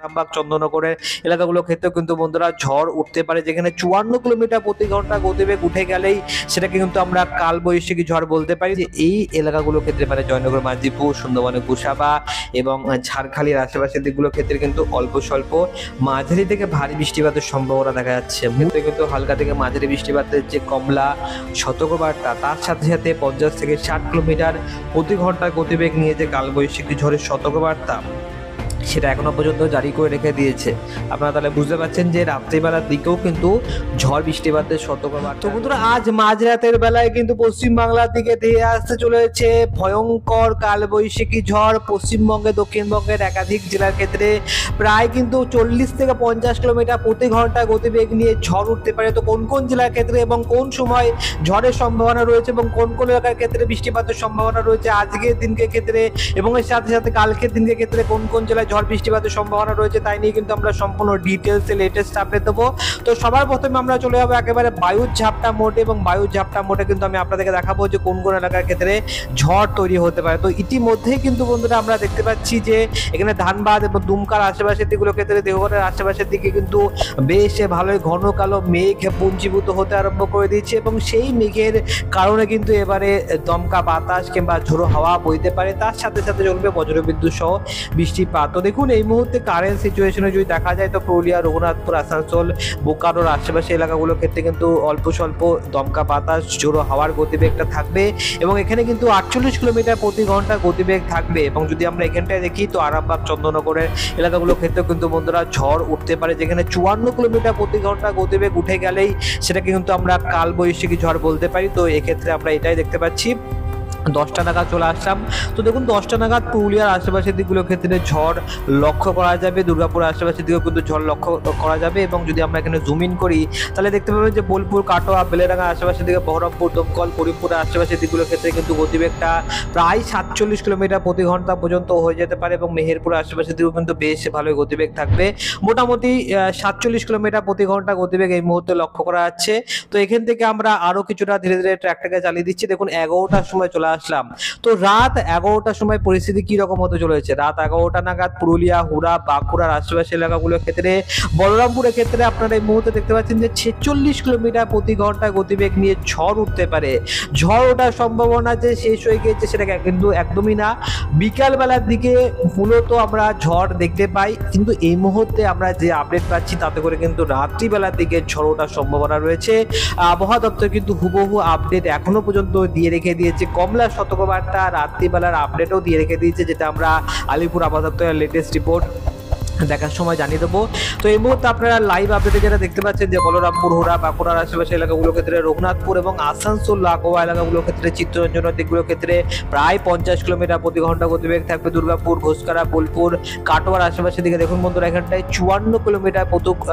আরামবাগ চন্দননগরের এলাকাগুলোর ক্ষেত্রেও কিন্তু বন্ধুরা ঝড় উঠতে পারে, যেখানে 54 কিলোমিটার প্রতি ঘন্টা গতিবেগ উঠে গেলেই সেটাকে কিন্তু আমরা কালবৈশাখী ঝড় বলতে পারি। যে এই এলাকাগুলোর ক্ষেত্রে মানে জয়নগর, মাঝিপুর, সুন্দরবনের গোসাবা এবং ঝাড়খালির আশেপাশের দিকগুলোর ক্ষেত্রে কিন্তু অল্প স্বল্প মাঝারি থেকে ভারী বৃষ্টিপাতের সম্ভাবনা দেখা যাচ্ছে। মুহূর্তে কিন্তু হালকা থেকে মাঝারি বৃষ্টিপাতের যে কমলা সতর্কবার্তা, তার সাথে সাথে 50 থেকে 60 কিলোমিটার প্রতি ঘন্টা গতিবেগ নিয়ে যে কালবৈশাখী ঝড়ের সতর্কবার্তা সেটা এখনো পর্যন্ত জারি করে রেখে দিয়েছে। আপনারা তাহলে বুঝতে পারছেন যে রাত্রিবেলার দিকেও কিন্তু ঝড় বৃষ্টিপাতের সতর্কবার্তা। তো বন্ধুরা, আজ মাঝরাতের বেলায় কিন্তু পশ্চিমবাংলার দিকে ধেয়ে আসতে চলেছে ভয়ঙ্কর কালবৈশাখী ঝড়। পশ্চিমবঙ্গে, দক্ষিণবঙ্গের একাধিক জেলার ক্ষেত্রে প্রায় কিন্তু 40 থেকে 50 কিলোমিটার প্রতি ঘন্টা গতিবেগ নিয়ে ঝড় উঠতে পারে। তো কোন কোন জেলার ক্ষেত্রে এবং কোন সময় ঝড়ের সম্ভাবনা রয়েছে এবং কোন কোন এলাকার ক্ষেত্রে বৃষ্টিপাতের সম্ভাবনা রয়েছে আজকের দিনকে ক্ষেত্রে এবং এর সাথে সাথে কালকের দিনকে ক্ষেত্রে কোন কোন জেলায় ঝড় বৃষ্টিপাতের সম্ভাবনা রয়েছে, তাই নিয়ে কিন্তু আমরা সম্পূর্ণ ডিটেলসে লেটেস্ট আপডেট দেবো। তো সবার প্রথমে আমরা চলে যাবো একেবারে বায়ুর ঝাপটা মোডে, এবং বায়ুর ঝাপটা মোডে কিন্তু আমি আপনাদেরকে দেখাবো যে কোন কোন এলাকার ক্ষেত্রে ঝড় তৈরি হতে পারে। তো ইতিমধ্যেই কিন্তু বন্ধুরা আমরা দেখতে পাচ্ছি যে এখানে ধানবাদ এবং দুমকার আশেপাশের দিকগুলোর ক্ষেত্রে, দেওঘরের আশেপাশের দিকে কিন্তু বেশ ভালোই ঘন কালো মেঘ পুঞ্জীভূত হতে আরম্ভ করে দিয়েছে, এবং সেই মেঘের কারণে কিন্তু এবারে দমকা বাতাস কিংবা ঝোড়ো হাওয়া বইতে পারে। তার সাথে সাথে চলবে বজ্রবিদ্যুৎ সহ বৃষ্টিপাত। তো দেখুন এই মুহূর্তে কারেন্ট সিচুয়েশনে যদি দেখা যায় তো পুরুলিয়া, রঘুনাথপুর, আসানসোল, বোকারোর আশেপাশে এলাকাগুলোর ক্ষেত্রে কিন্তু অল্প স্বল্প দমকা বাতাস, ঝোড়ো হাওয়ার গতিবেগটা থাকবে, এবং এখানে কিন্তু 48 কিলোমিটার প্রতি ঘন্টা গতিবেগ থাকবে। এবং যদি আমরা এখানটায় দেখি তো আরামবাগ, চন্দননগরের এলাকাগুলোর ক্ষেত্রে কিন্তু বন্ধুরা ঝড় উঠতে পারে, যেখানে 54 কিলোমিটার প্রতি ঘন্টা গতিবেগ উঠে গেলেই সেটাকে কিন্তু আমরা কালবৈশাখী ঝড় বলতে পারি। তো এক্ষেত্রে আমরা এটাই দেখতে পাচ্ছি। 10টা নাগাদ চলে আসলাম। তো দেখুন 10টা নাগাদ পুরুলিয়ার আশেপাশের দিকগুলোর ক্ষেত্রে ঝড় লক্ষ্য করা যাবে, দুর্গাপুরের আশেপাশের দিকেও কিন্তু ঝড় লক্ষ্য করা যাবে। এবং যদি আমরা এখানে জুম ইন করি তাহলে দেখতে পাবেন যে বোলপুর, কাটোয়া, বেলেডাঙ্গার আশেপাশের দিকে, বহরমপুর, দমকল, করিমপুরের আশেপাশের দিকগুলোর ক্ষেত্রে কিন্তু গতিবেগটা প্রায় 47 কিলোমিটার প্রতি ঘন্টা পর্যন্ত হয়ে যেতে পারে, এবং মেহেরপুরের আশেপাশের দিকেও কিন্তু বেশ ভালোই গতিবেগ থাকবে। মোটামুটি 47 কিলোমিটার প্রতি ঘন্টা গতিবেগ এই মুহূর্তে লক্ষ্য করা যাচ্ছে। তো এখান থেকে আমরা আরো কিছুটা ধীরে ধীরে ট্র্যাকটাকে চালিয়ে দিচ্ছি। দেখুন 11টার সময় চলে আসলাম। তো রাত 11টার সময় পরিস্থিতি কি রকম হতে চলেছে, রাত 11টা নাগাদ পুরুলিয়া, হুড়া, বাঁকুড়ার আশেপাশের এলাকাগুলোর ক্ষেত্রে, বলরামপুরের ক্ষেত্রে আপনারা এই মুহূর্তে দেখতে পাচ্ছেন যে 46 কিলোমিটার প্রতি ঘন্টা গতিবেগ নিয়ে ঝড় উঠতে পারে। ঝড় ওঠার সম্ভাবনা যে শেষ হয়ে গিয়েছে সেটা কিন্তু একদমই না। বিকাল বেলার দিকে মূলত আমরা ঝড় দেখতে পাই, কিন্তু এই মুহূর্তে আমরা যে আপডেট পাচ্ছি তাতে করে কিন্তু রাত্রিবেলার দিকে ঝড় ওঠার সম্ভাবনা রয়েছে। আবহাওয়া দপ্তর কিন্তু হুবহু আপডেট এখনো পর্যন্ত দিয়ে রেখে দিয়েছে। কমলা সতর্কবার্তা রাত্রিবেলার আপডেটও দিয়ে রেখে দিয়েছে, যেটা আমরা আলিপুর আবহাওয়া দপ্তরের লেটেস্ট রিপোর্ট দেখার সময় জানিয়ে দেবো। তো এই মুহূর্তে আপনারা লাইভ আপডেটে যেটা দেখতে পাচ্ছেন যে বলরামপুর, হুড়া, বাঁকুড়ার আশেপাশে এলাকাগুলোর ক্ষেত্রে, রঘুনাথপুর এবং আসানসোল লাগোয়া এলাকাগুলোর ক্ষেত্রে, চিত্তরঞ্জনের দিকগুলোর ক্ষেত্রে প্রায় 50 কিলোমিটার প্রতি ঘন্টা গতিবেগ থাকবে। দুর্গাপুর, ঘোষকারা, বোলপুর, কাটোয়ার আশেপাশের দিকে দেখুন বন্ধুরা এখানটায় 54 কিলোমিটার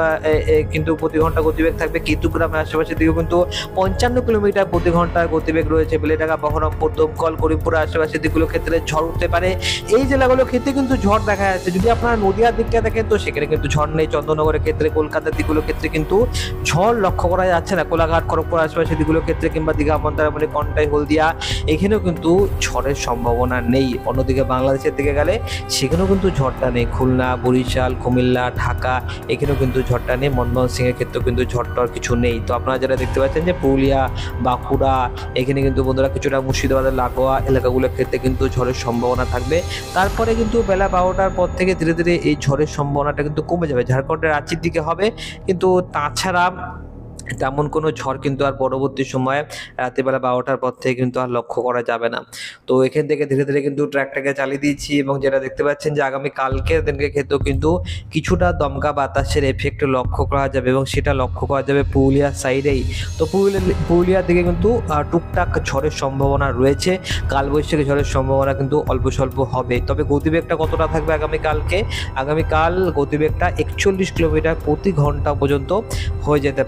কিন্তু প্রতি ঘন্টা গতিবেগ থাকবে। কেতুগ্রামের আশেপাশের দিকেও কিন্তু 55 কিলোমিটার প্রতি ঘন্টার গতিবেগ রয়েছে। বেলেডাঙ্গা, বহরমপুর, দমকল, করিমপুরের আশেপাশের দিকগুলোর ক্ষেত্রে ঝড় উঠতে পারে। এই জেলাগুলোর ক্ষেত্রে কিন্তু ঝড় দেখা যাচ্ছে। যদি আপনারা নদিয়ার দিকটা দেখেন তো সেখানে কিন্তু ঝড় নেই। চন্দননগরের ক্ষেত্রে, কলকাতার দিকগুলোর ক্ষেত্রে কিন্তু ঝড় লক্ষ্য করা যাচ্ছে না। কোলাঘাট, খড়গপুর আশেপাশের দিকগুলোর ক্ষেত্রে কিংবা দীঘা, মন্দারমণি, কন্টাই, হলদিয়া এখানেও কিন্তু ঝড়ের সম্ভাবনা নেই। অন্যদিকে বাংলাদেশের দিকে গেলে সেখানেও কিন্তু ঝড়টা নেই। খুলনা, বরিশাল, কুমিল্লা, ঢাকা এখানেও কিন্তু ঝড়টা নেই। মনমোহন সিং এর ক্ষেত্রেও কিন্তু ঝড়টার কিছু নেই। তো আপনারা যারা দেখতে পাচ্ছেন যে পুরুলিয়া, বাঁকুড়া এখানে কিন্তু বন্ধুরা কিছুটা মুর্শিদাবাদের লাগোয়া এলাকাগুলোর ক্ষেত্রে কিন্তু ঝড়ের সম্ভাবনা থাকবে। তারপরে কিন্তু বেলা 12টার পর থেকে ধীরে ধীরে এই ঝড়ের সম্ভাবনাটা কিন্তু কমে যাবে। ঝাড়খণ্ডের রাঁচির দিকে হবে, কিন্তু তাছাড়া তেমন কোনো ঝড় কিন্তু আর পরবর্তী সময়ে রাত্রিবেলা 12টার পর থেকে কিন্তু আর লক্ষ্য করা যাবে না। তো এখান থেকে ধীরে ধীরে কিন্তু ট্র্যাকটাকে চালিয়ে দিচ্ছি, এবং যেটা দেখতে পাচ্ছেন যে আগামী কালকের দিনকে ক্ষেত্রেও কিন্তু কিছুটা দমকা বাতাসের এফেক্ট লক্ষ্য করা যাবে, এবং সেটা লক্ষ্য করা যাবে পুরুলিয়ার সাইডেই। তো পুরুলিয়ার দিকে কিন্তু টুকটাক ঝড়ের সম্ভাবনা রয়েছে। কালবৈশাখী ঝড়ের সম্ভাবনা কিন্তু অল্প স্বল্প হবে। তবে গতিবেগটা কতটা থাকবে আগামীকাল গতিবেগটা 41 কিলোমিটার প্রতি ঘন্টা পর্যন্ত হয়ে যেতে পারে।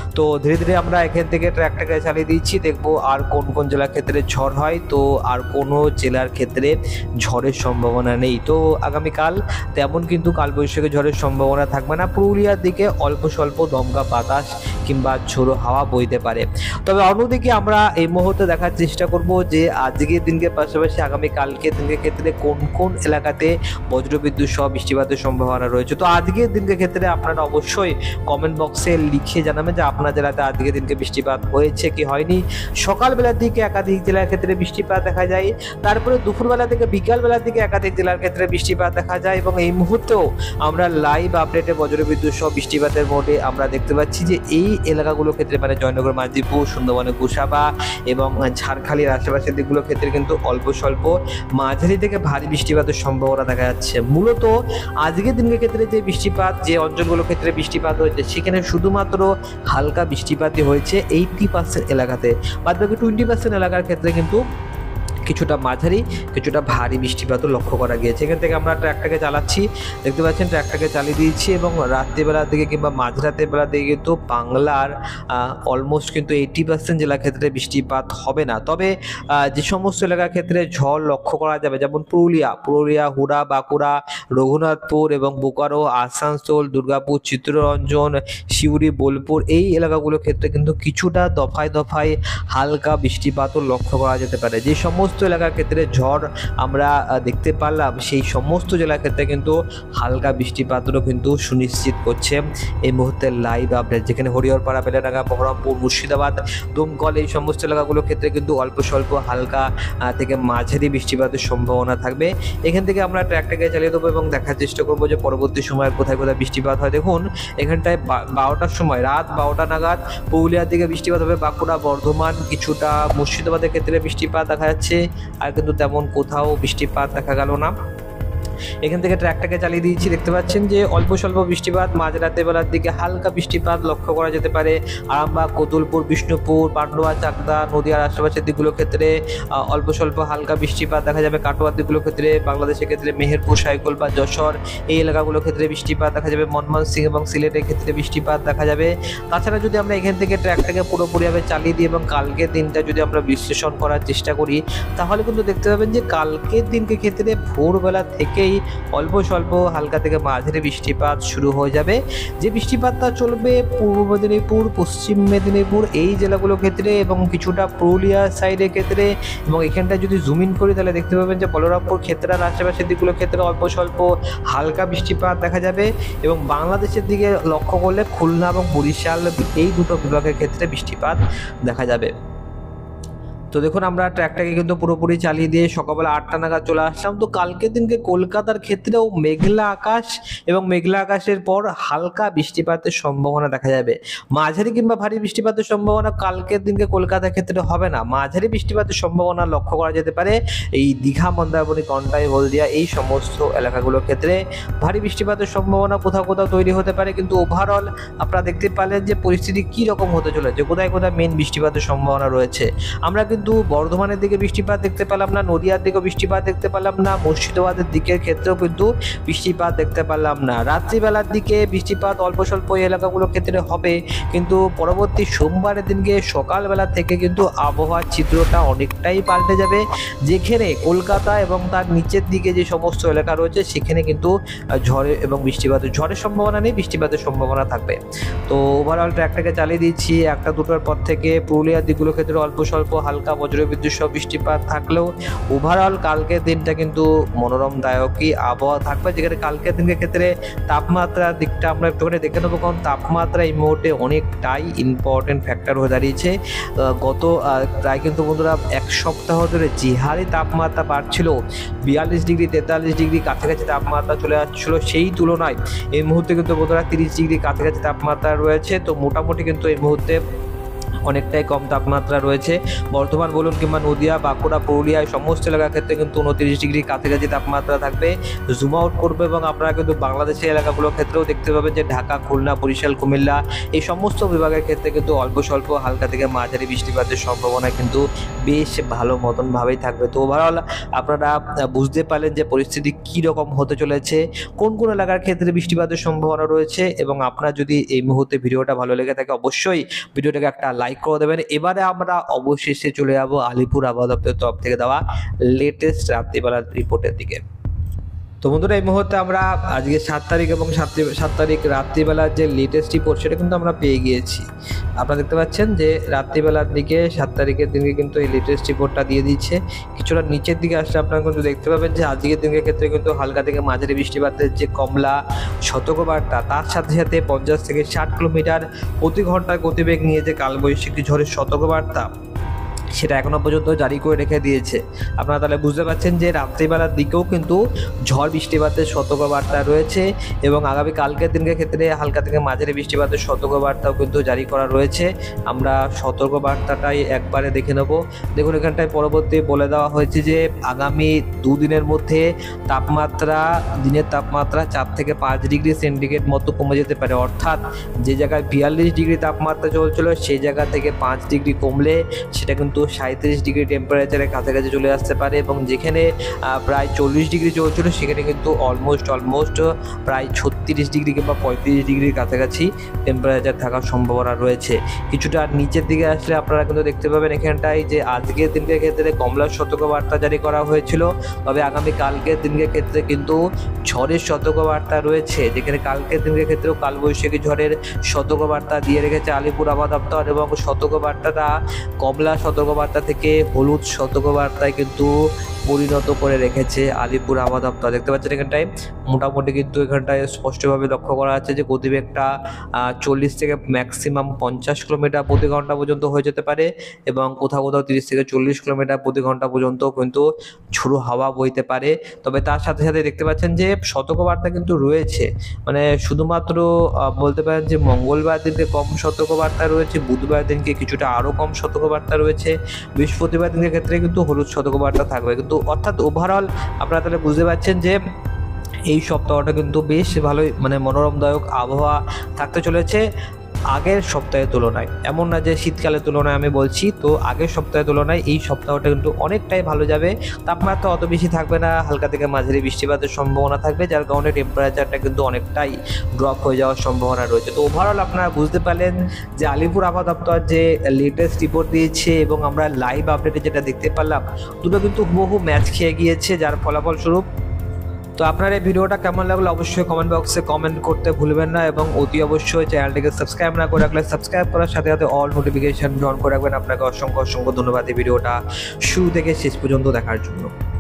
তো ধীরে ধীরে আমরা এখান থেকে ট্র্যাকটাকে চালিয়ে দিচ্ছি, দেখবো আর কোন কোন জেলার ক্ষেত্রে ঝড় হয়। তো আর কোনো জেলার ক্ষেত্রে ঝড়ের সম্ভাবনা নেই। তো আগামীকাল তেমন কিন্তু কালবৈশাখী ঝড়ের সম্ভাবনা থাকবে না। পুরুলিয়ার দিকে অল্প স্বল্প দমকা বাতাস কিংবা ঝোড়ো হাওয়া বইতে পারে। তবে অন্যদিকে আমরা এই মুহূর্তে দেখার চেষ্টা করব যে আজকের দিনকে পাশাপাশি আগামীকালকে দিনকে ক্ষেত্রে কোন কোন এলাকাতে বজ্রবিদ্যুৎ সহ বৃষ্টিপাতের সম্ভাবনা রয়েছে। তো আজকের দিনকে ক্ষেত্রে আপনারা অবশ্যই কমেন্ট বক্সে লিখে জানাবেন যে আপনার জেলাতে আজকের দিনকে বৃষ্টিপাত হয়েছে কি হয়নি। সকালবেলার দিকে একাধিক জেলার ক্ষেত্রে বৃষ্টিপাত দেখা যায়, তারপরে দুপুরবেলা থেকে বিকালবেলার দিকে একাধিক জেলার ক্ষেত্রে বৃষ্টিপাত দেখা যায়, এবং এই মুহূর্তেও আমরা লাইভ আপডেটে বজ্রবিদ্যুৎ সহ বৃষ্টিপাতের মোডে আমরা দেখতে পাচ্ছি যে এই এলাকাগুলোর ক্ষেত্রে মানে জয়নগর, মাঝিপুর, সুন্দরবনের গোসাবা এবং ঝাড়খালির আশেপাশের দিকগুলোর ক্ষেত্রে কিন্তু অল্প স্বল্প মাঝারি থেকে ভারী বৃষ্টিপাতের সম্ভাবনা দেখা যাচ্ছে। মূলত আজকের দিনের ক্ষেত্রে যে বৃষ্টিপাত, যে অঞ্চলগুলোর ক্ষেত্রে বৃষ্টিপাত হয়েছে সেখানে শুধুমাত্র হালকা বৃষ্টিপাতই হয়েছে 80% এলাকাতে, বাদ বাকি 20% এলাকার ক্ষেত্রে কিন্তু কিছুটা মাঝারি কিছুটা ভারী বৃষ্টিপাতও লক্ষ্য করা গিয়েছে। এখান থেকে আমরা ট্র্যাকটাকে চালাচ্ছি, দেখতে পাচ্ছেন ট্র্যাকটাকে চালিয়ে দিয়েছি, এবং রাত্রিবেলার দিকে কিংবা মাঝরাতের বেলার দিকে কিন্তু বাংলার অলমোস্ট কিন্তু 80% জেলার ক্ষেত্রে বৃষ্টিপাত হবে না। তবে যে সমস্ত এলাকার ক্ষেত্রে ঝড় লক্ষ্য করা যাবে, যেমন পুরুলিয়া, হুড়া, বাঁকুড়া, রঘুনাথপুর এবং বোকারো, আসানসোল, দুর্গাপুর, চিত্তরঞ্জন, সিউড়ি, বোলপুর, এই এলাকাগুলোর ক্ষেত্রে কিন্তু কিছুটা দফায় দফায় হালকা বৃষ্টিপাতও লক্ষ্য করা যেতে পারে। যে সমস্ত এলাকার ক্ষেত্রে ঝড় আমরা দেখতে পারলাম সেই সমস্ত জেলার ক্ষেত্রে কিন্তু হালকা বৃষ্টিপাতেরও কিন্তু সুনিশ্চিত করছে এই মুহূর্তে লাইভ আপডেট, যেখানে হরিহরপাড়া, বেলেডাঙ্গা, বহরমপুর, মুর্শিদাবাদ, দমকল, এই সমস্ত এলাকাগুলোর ক্ষেত্রে কিন্তু অল্প স্বল্প হালকা থেকে মাঝারি বৃষ্টিপাতের সম্ভাবনা থাকবে। এখান থেকে আমরা ট্র্যাকটাকে চালিয়ে দেবো এবং দেখার চেষ্টা করবো যে পরবর্তী সময়ে কোথায় কোথায় বৃষ্টিপাত হয়। দেখুন এখানটায় 12টার সময়, রাত 12টা নাগাদ পুরুলিয়ার দিকে বৃষ্টিপাত হবে, বাঁকুড়া, বর্ধমান, কিছুটা মুর্শিদাবাদের ক্ষেত্রে বৃষ্টিপাত দেখা যাচ্ছে, আর কিন্তু তেমন কোথাও বৃষ্টিপাত দেখা গেল না। এখান থেকে ট্র্যাকটাকে চালিয়ে দিয়েছি, দেখতে পাচ্ছেন যে অল্প স্বল্প বৃষ্টিপাত, মাঝরাতে বেলার দিকে হালকা বৃষ্টিপাত লক্ষ্য করা যেতে পারে। আরামবাগ, কোতুলপুর, বিষ্ণুপুর, পান্ডুয়া, চাকদা, নদিয়ার আশেপাশের দিকগুলোর ক্ষেত্রে অল্প স্বল্প হালকা বৃষ্টিপাত দেখা যাবে। কাটোয়ার দিকগুলোর ক্ষেত্রে, বাংলাদেশের ক্ষেত্রে মেহেরপুর, সাইকল বা যশোর, এই এলাকাগুলোর ক্ষেত্রে বৃষ্টিপাত দেখা যাবে। ময়মনসিং এবং সিলেটের ক্ষেত্রে বৃষ্টিপাত দেখা যাবে। তাছাড়া যদি আমরা এখান থেকে ট্র্যাকটাকে পুরোপুরিভাবে চালিয়ে দিই এবং কালকের দিনটা যদি আমরা বিশ্লেষণ করার চেষ্টা করি, তাহলে কিন্তু দেখতে পাবেন যে কালকের দিনকে ক্ষেত্রে ভোরবেলা থেকেই অল্প স্বল্প হালকা থেকে মাঝারি বৃষ্টিপাত শুরু হয়ে যাবে। যে বৃষ্টিপাতটা চলবে পূর্ব মেদিনীপুর, পশ্চিম মেদিনীপুর, এই জেলাগুলোর ক্ষেত্রে এবং কিছুটা পুরুলিয়া সাইডের ক্ষেত্রে, এবং এখানটা যদি জুম ইন করি তাহলে দেখতে পাবেন যে বলরামপুর, ক্ষেত্রার আশেপাশের দিকগুলোর ক্ষেত্রে অল্প স্বল্প হালকা বৃষ্টিপাত দেখা যাবে, এবং বাংলাদেশের দিকে লক্ষ্য করলে খুলনা এবং বরিশাল, এই দুটো বিভাগের ক্ষেত্রে বৃষ্টিপাত দেখা যাবে। তো দেখুন আমরা ট্র্যাকটাকে কিন্তু পুরোপুরি চালিয়ে দিয়ে সকালবেলা 8টা নাগাদ চলে আসলাম। তো কালকের দিনকে কলকাতার ক্ষেত্রেও মেঘলা আকাশ, এবং মেঘলা আকাশের পর হালকা বৃষ্টিপাতের সম্ভাবনা দেখা যাবে। মাঝারি কিংবা ভারী বৃষ্টিপাতের সম্ভাবনা কালকের দিনকে কলকাতার ক্ষেত্রে হবে না। মাঝারি বৃষ্টিপাতের সম্ভাবনা লক্ষ্য করা যেতে পারে এই দীঘা, মন্দারমণি, কন্টাই, হলদিয়া, এই সমস্ত এলাকাগুলোর ক্ষেত্রে। ভারী বৃষ্টিপাতের সম্ভাবনা কোথাও কোথাও তৈরি হতে পারে, কিন্তু ওভারঅল আপনারা দেখতে পারলেন যে পরিস্থিতি কী রকম হতে চলেছে, কোথায় কোথায় মেন বৃষ্টিপাতের সম্ভাবনা রয়েছে। আমরা কিন্তু বর্ধমানের দিকে বৃষ্টিপাত দেখতে পেলাম না, নদিয়ার দিকেও বৃষ্টিপাত দেখতে পেলাম না, মুর্শিদাবাদের দিকের ক্ষেত্রেও কিন্তু বৃষ্টিপাত দেখতে পেলাম না। রাত্রিবেলার দিকে বৃষ্টিপাত অল্প স্বল্প এই এলাকাগুলোর ক্ষেত্রে হবে, কিন্তু পরবর্তী সোমবারের দিনকে সকালবেলা থেকে কিন্তু আবহাওয়ার চিত্রটা অনেকটাই পাল্টে যাবে, যেখানে কলকাতা এবং তার নিচের দিকে যে সমস্ত এলাকা রয়েছে সেখানে কিন্তু ঝড়ে এবং ঝড়ের সম্ভাবনা নেই, বৃষ্টিপাতের সম্ভাবনা থাকবে। তো ওভারঅল ট্র্যাকটাকে চালিয়ে দিচ্ছি। 1টা 2টার পর থেকে পুরুলিয়ার দিকগুলোর ক্ষেত্রে অল্প স্বল্প হালকা বজ্রবিদ্যুৎ সহ বৃষ্টিপাত থাকলেও ওভারঅল কালকের দিনটা কিন্তু মনোরমদায়কই আবহাওয়া থাকবে, যেখানে কালকের দিনের ক্ষেত্রে তাপমাত্রার দিকটা আমরা একটুখানি দেখে নেবো, কারণ তাপমাত্রা এই মুহূর্তে অনেকটাই ইম্পর্টেন্ট ফ্যাক্টর হয়ে দাঁড়িয়েছে। গত প্রায় কিন্তু বন্ধুরা 1 সপ্তাহ ধরে যে হারে তাপমাত্রা বাড়ছিল, 42 ডিগ্রি 43 ডিগ্রি কাছাকাছি তাপমাত্রা চলে যাচ্ছিল, সেই তুলনায় এই মুহূর্তে কিন্তু বন্ধুরা 30 ডিগ্রি কাছাকাছি তাপমাত্রা রয়েছে। তো মোটামুটি কিন্তু এই মুহূর্তে অনেকটাই কম তাপমাত্রা রয়েছে। বর্ধমান বলুন কিংবা নদিয়া, বাঁকুড়া, পুরুলিয়া সমস্ত এলাকার ক্ষেত্রে কিন্তু 29 ডিগ্রি কাছাকাছি তাপমাত্রা থাকবে। জুম আউট করবে এবং আপনারা কিন্তু বাংলাদেশের এলাকাগুলোর ক্ষেত্রেও দেখতে পাবেন যে ঢাকা, খুলনা, বরিশাল, কুমিল্লা এই সমস্ত বিভাগের ক্ষেত্রে কিন্তু অল্প স্বল্প হালকা থেকে মাঝারি বৃষ্টিপাতের সম্ভাবনা কিন্তু বেশ ভালো মতনভাবেই থাকবে। তো ওভারঅল আপনারা বুঝতে পারলেন যে পরিস্থিতি কী রকম হতে চলেছে, কোন কোন এলাকার ক্ষেত্রে বৃষ্টিপাতের সম্ভাবনা রয়েছে। এবং আপনার যদি এই মুহূর্তে ভিডিওটা ভালো লেগে থাকে অবশ্যই ভিডিওটাকে একটা লাইক করে দেবেন। এবারে আমরা অবশেষে চলে যাব আলিপুর আবহাওয়া দপ্তরের তরফ থেকে দেওয়া লেটেস্ট রাত্রিবেলার রিপোর্টের দিকে। তো বন্ধুরা এই মুহূর্তে আমরা আজকে 7 তারিখ এবং 7 তারিখ রাত্রিবেলার যে লেটেস্ট রিপোর্ট সেটা কিন্তু আমরা পেয়ে গিয়েছি। আপনারা দেখতে পাচ্ছেন যে রাত্রিবেলার দিকে 7 তারিখের দিনকে কিন্তু এই লেটেস্ট রিপোর্টটা দিয়ে দিচ্ছে। কিছুটা নিচের দিকে আসলে আপনারা কিন্তু দেখতে পাবেন যে আজকের দিনের ক্ষেত্রে কিন্তু হালকা থেকে মাঝারি বৃষ্টিপাতের যে কমলা সতর্কবার্তা, তার সাথে সাথে 50 থেকে 60 কিলোমিটার প্রতি ঘন্টার গতিবেগ নিয়ে যে কালবৈশাখী ঝড়ের সতর্কবার্তা সেটা এখনো পর্যন্ত জারি করে রেখে দিয়েছে। আপনারা তাহলে বুঝতে পারছেন যে রাত্রিবেলার দিকেও কিন্তু ঝড় বৃষ্টিপাতের সতর্কবার্তা রয়েছে এবং আগামী কালকের দিনের ক্ষেত্রে হালকা থেকে মাঝারি বৃষ্টিপাতের সতর্কবার্তাও কিন্তু জারি করা রয়েছে। আমরা সতর্কবার্তাটাই একবারে দেখে নেব। দেখুন এখানটায় পরবর্তী বলে দেওয়া হয়েছে যে আগামী দুদিনের মধ্যে তাপমাত্রা, দিনের তাপমাত্রা 4 থেকে 5 ডিগ্রি সেন্টিগ্রেড মতো কমে যেতে পারে। অর্থাৎ যে জায়গায় 42 ডিগ্রি তাপমাত্রা চলছিল সেই জায়গা থেকে 5 ডিগ্রি কমলে সেটা কিন্তু 37 ডিগ্রি টেম্পারেচারের কাছাকাছি চলে আসতে পারে এবং যেখানে প্রায় 40 ডিগ্রি চলছিল সেখানে কিন্তু অলমোস্ট প্রায় 36 ডিগ্রি কিংবা 35 ডিগ্রির কাছাকাছি টেম্পারেচার থাকার সম্ভাবনা রয়েছে। কিছুটা নিচের দিকে আসলে আপনারা কিন্তু দেখতে পাবেন এখানটায় যে আজকের দিনের ক্ষেত্রে কমলার সতর্কবার্তা জারি করা হয়েছিল, তবে আগামী কালকের দিনের ক্ষেত্রে কিন্তু ঝড়ের সতর্কবার্তা রয়েছে, যেখানে কালকের দিনের ক্ষেত্রেও কালবৈশাখী ঝড়ের সতর্কবার্তা দিয়ে রেখেছে আলিপুর আবহাওয়া দপ্তর এবং সতর্কবার্তাটা কমলা সতর্কবার্তা থেকে হলুদ সতর্কবার্তায় কিন্তু পরিণত করে রেখেছে আলিপুর আবহাওয়া দপ্তর। দেখতে পাচ্ছেন এখানটায় মোটামুটি কিন্তু এখানটায় স্পষ্টভাবে লক্ষ্য করা যাচ্ছে যে গতিবেগটা 40 থেকে ম্যাক্সিমাম 50 কিলোমিটার প্রতি ঘন্টা পর্যন্ত হয়ে যেতে পারে এবং কোথাও কোথাও 30 থেকে 40 কিলোমিটার প্রতি ঘন্টা পর্যন্ত কিন্তু ঝোড়ো হাওয়া বইতে পারে। তবে তার সাথে সাথে দেখতে পাচ্ছেন যে সতর্কবার্তা কিন্তু রয়েছে, মানে শুধুমাত্র বলতে পারেন যে মঙ্গলবার দিনকে কম সতর্কবার্তা রয়েছে, বুধবার দিনকে কিছুটা আরও কম সতর্কবার্তা রয়েছে, বৃহস্পতিবার দিনের ক্ষেত্রে কিন্তু হলুদ সতর্কবার্তা থাকবে। কিন্তু অর্থাৎ ওভারঅল আপনারা তাহলে বুঝতে পারছেন যে এই সপ্তাহটা কিন্তু বেশ ভালোই মানে মনোরমদায়ক আবহাওয়া থাকতে চলেছে আগের সপ্তাহের তুলনায়। এমন না যে শীতকালের তুলনায় আমি বলছি, তো আগের সপ্তাহের তুলনায় এই সপ্তাহটা কিন্তু অনেকটাই ভালো যাবে। তাপমাত্রা অত বেশি থাকবে না, হালকা থেকে মাঝারি বৃষ্টিপাতের সম্ভাবনা থাকবে, যার কারণে টেম্পারেচারটা কিন্তু অনেকটাই ড্রপ হয়ে যাওয়ার সম্ভাবনা রয়েছে। তো ওভারঅল আপনারা বুঝতে পারলেন যে আলিপুর আবহাওয়া দপ্তর যে লেটেস্ট রিপোর্ট দিয়েছে এবং আমরা লাইভ আপডেটে যেটা দেখতে পারলাম দুটো কিন্তু হুবহু ম্যাচ খেয়ে গিয়েছে, যার ফলাফল স্বরূপ। তো আপনার এই ভিডিওটা কেমন লাগলো অবশ্যই কমেন্ট বক্সে কমেন্ট করতে ভুলবেন না এবং অতি অবশ্যই চ্যানেলটিকে সাবস্ক্রাইব না করে রাখলে সাবস্ক্রাইব করার সাথে সাথে অল নোটিফিকেশন অন করে রাখবেন। আপনাকে অসংখ্য ধন্যবাদ এই ভিডিওটা শুরু থেকে শেষ পর্যন্ত দেখার জন্য।